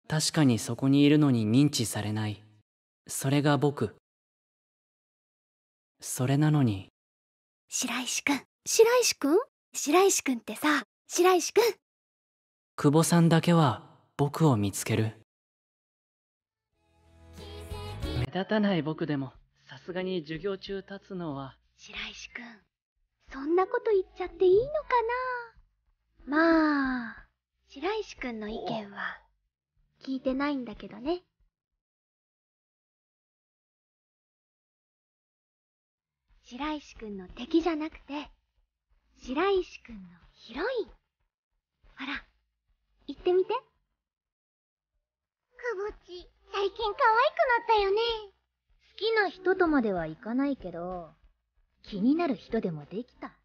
確かにそこにいるのに認知されない。それが僕。それなのに。 白石くん、白石くん、白石くんってさ、白石くん。 久保さんだけは僕を見つける。目立たない僕でもさすがに授業中立つのは。 白石くん、そんなこと言っちゃっていいのかな。まあ、白石くんの意見は聞いてないんだけどね。白石くんの敵じゃなくて、白石くんのヒロイン。ほら、言ってみて。くぼち、最近可愛くなったよね。 好きな人とまではいかないけど、気になる人でもできた。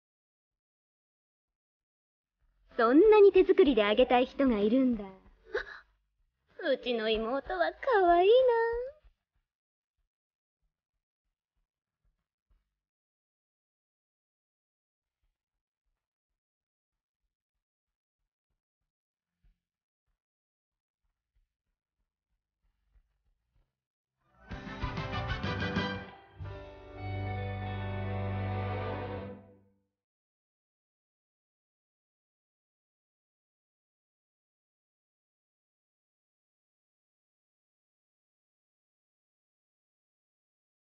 そんなに手作りであげたい人がいるんだ。うちの妹は可愛いな。